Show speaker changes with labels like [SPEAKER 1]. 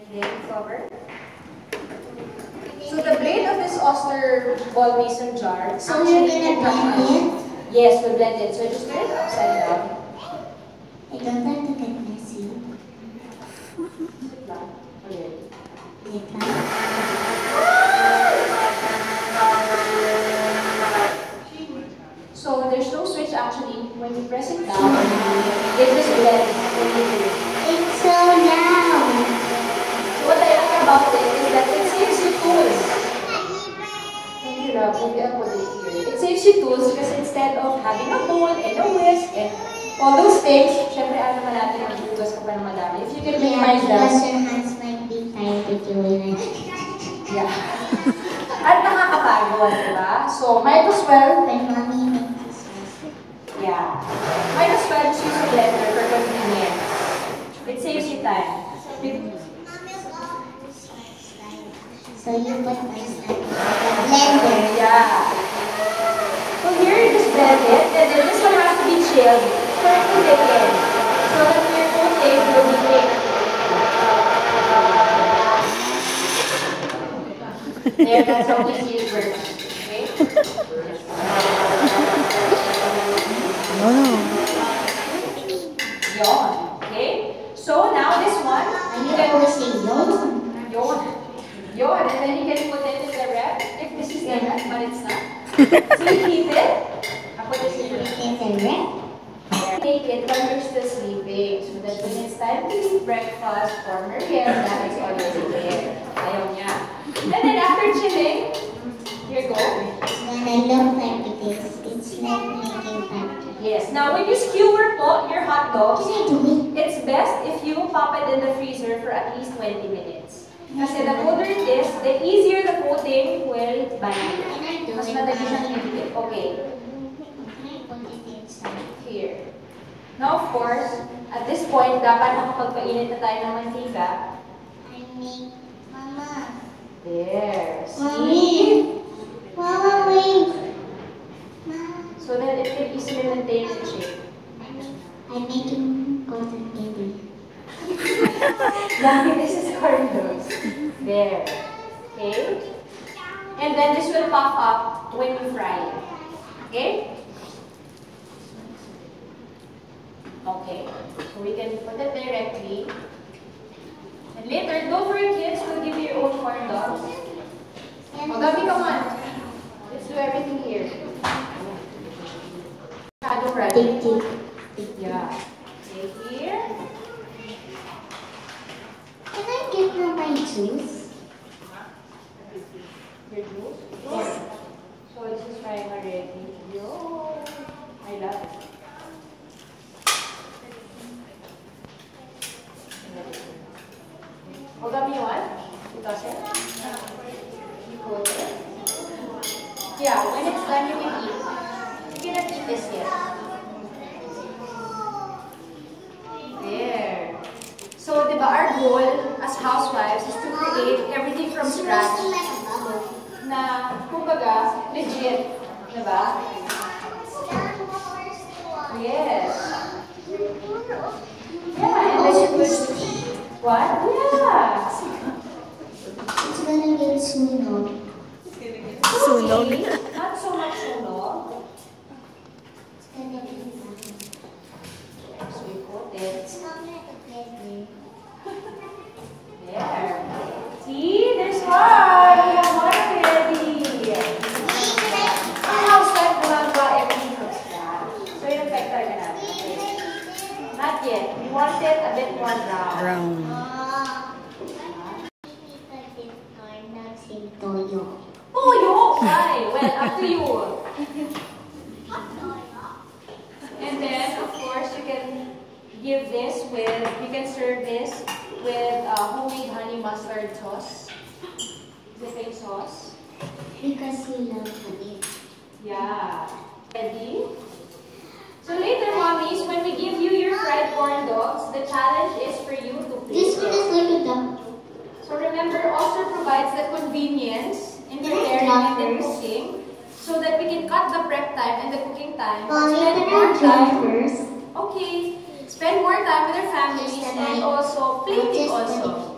[SPEAKER 1] Then cover. So the blade of this oyster ball mason jar.
[SPEAKER 2] So you're gonna blend it?
[SPEAKER 1] Yes, we'll blend it. So just turn it upside down.
[SPEAKER 2] I don't want to get messy.
[SPEAKER 1] So there's no switch actually. When you press it down, it just blends.
[SPEAKER 2] It's so loud.
[SPEAKER 1] So what I like about it is that it saves you tools. Maybe I'll put it here. It saves you tools because instead of having a bowl and a whisk and all those things, syempre ano naman natin ang bugas ka pa ng madami. If you can minimize that.
[SPEAKER 2] Because your hands might be tired if you will.
[SPEAKER 1] Yeah. At nakakapagod, diba? So might as well.
[SPEAKER 2] When mommy makes this sauce.
[SPEAKER 1] Yeah. Might as well just use a blender for convenience. It saves you time.
[SPEAKER 2] So you put this in the blender.
[SPEAKER 1] Yeah. So here you just blend it, and then this one has to be chilled for it to thicken. So that your whole thing will be thick. There, that's how easy it works. Okay? Yawn. Okay? So now this one,
[SPEAKER 2] You can always say yawn.
[SPEAKER 1] yawn. Yawn. And then you can put it in the ref. If this is the ref, but it's not. So you keep it. I put this in the ref.
[SPEAKER 2] In the ref.
[SPEAKER 1] Make it while you're still sleeping. So that when it's time to eat breakfast or merienda, it's already there. Ayaw niya. And then after chilling, here you go.
[SPEAKER 2] When I love like it is, it's like making pancakes.
[SPEAKER 1] Yes. Now when you skewer po your hot dogs,
[SPEAKER 2] Can I do it?
[SPEAKER 1] it's best if you pop it in the freezer for at least 20 minutes. Kasi the colder it is, the easier the coating will bind.
[SPEAKER 2] Can I do
[SPEAKER 1] Mas
[SPEAKER 2] it?
[SPEAKER 1] madali siyang ibigay. Okay.
[SPEAKER 2] Can I put it inside?
[SPEAKER 1] Here. Now of course, at this point, dapat nakapagpainit na tayo ng mantika.
[SPEAKER 2] I make Mama.
[SPEAKER 1] There. See?
[SPEAKER 2] Mommy. Mama, wait.
[SPEAKER 1] So that it can easily maintain its shape.
[SPEAKER 2] I'm making cotton candy.
[SPEAKER 1] Lucky this is corn dogs. There. Okay? And then this will puff up when you fry it. Okay? Okay. So we can put it directly. And later, don't worry kids, we'll give you your own corn dogs. Oh, Gabi, come on. Let's do everything here. Shadow right. Yeah. Okay, here.
[SPEAKER 2] Can I give her my juice?
[SPEAKER 1] Your juice? Sure. So this is frying already. Yo. I love it. Hold up, you want? You toss it? You cool it? Yeah, when it's done, you can eat. You cannot eat this yet. There. So, diba, our goal as housewives is to create everything from scratch. Na, kumbaga, legit. Diba? Yes. Yeah, and then you put... What? Yeah.
[SPEAKER 2] It's gonna get sunog.
[SPEAKER 1] Sunog? Not so much sunog.
[SPEAKER 2] It's gonna be fun.
[SPEAKER 1] So we put it.
[SPEAKER 2] It's not gonna get me.
[SPEAKER 1] There. See? There's one. We have one already. Our house life gumagawa everything from scratch. So yung effect talaga natin. Okay. Not yet. We want it a bit more round.
[SPEAKER 2] Toyo.
[SPEAKER 1] Toyo! Why? Well, up to you. And then, of course, you can give this with, you can serve this with homemade honey mustard sauce. Dipping sauce.
[SPEAKER 2] Because we love honey.
[SPEAKER 1] Yeah. Ready? So later, mommies, when we give you your fried corn dogs, the challenge is for you to
[SPEAKER 2] This
[SPEAKER 1] plate
[SPEAKER 2] one is
[SPEAKER 1] it.
[SPEAKER 2] like a duck.
[SPEAKER 1] So remember, Oyster provides the convenience in preparing and in cooking, so that we can cut the prep time and the cooking time.
[SPEAKER 2] Mommy,
[SPEAKER 1] Spend
[SPEAKER 2] can
[SPEAKER 1] more
[SPEAKER 2] I
[SPEAKER 1] time.
[SPEAKER 2] join first?
[SPEAKER 1] Okay. Spend more time with our families and also plating also.